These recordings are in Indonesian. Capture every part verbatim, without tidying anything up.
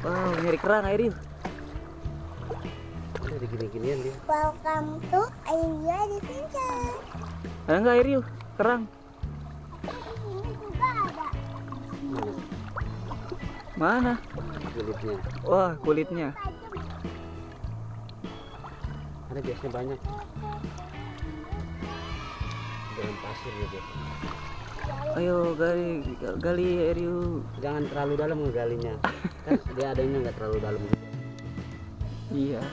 Wow, nyari kerang Ariel. Ada gini-ginian dia. Welcome to Area Adventure. Ada nggak Ariel? Kerang? Ini juga ada. Mana? Kulitnya. Wah, kulitnya. Ada biasanya banyak. Dalam pasir ya biasanya. Ayo gali, gali Ariel. Jangan terlalu dalam ngegalinya. Kan dia adanya nggak terlalu dalam juga. Iya.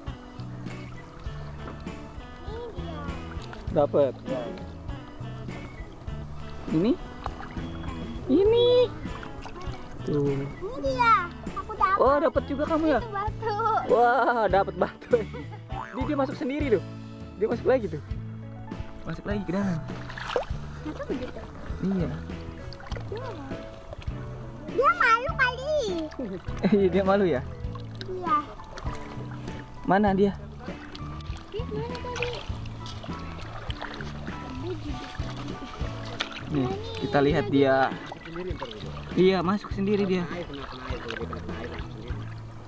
Dapat. Ini? Ini. Tuh. Ini dia. Aku dapat. Oh, dapat juga kamu ya? Itu batu. Wah, dapat batu. Dia, dia masuk sendiri tuh. Dia masuk lagi tuh. Masuk lagi ke dalam. Itu begitu. Iya. Dia malu kali. Dia malu ya? Iya. Mana dia? Ih, mana tadi? Nih, kita lihat dia. Sendiri ntar gitu. Iya, masuk sendiri dia. Air kena kena air kalau dia kena kena air langsung sendiri.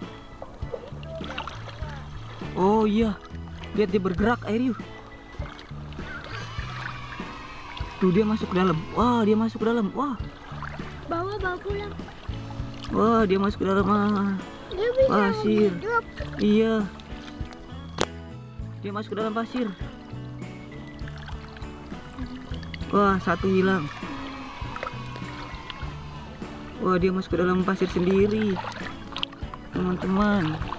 Oh iya. Lihat dia bergerak Ariel. Tuh dia masuk ke dalam. Wah, dia masuk ke dalam. Wah. Bawa bawa pulang. Wah, dia masuk ke dalam. Ah. Dia bisa Pasir. hidup. Iya. Dia masuk ke dalam pasir. Wah, satu hilang. Wah, dia masuk ke dalam pasir sendiri. Teman-teman.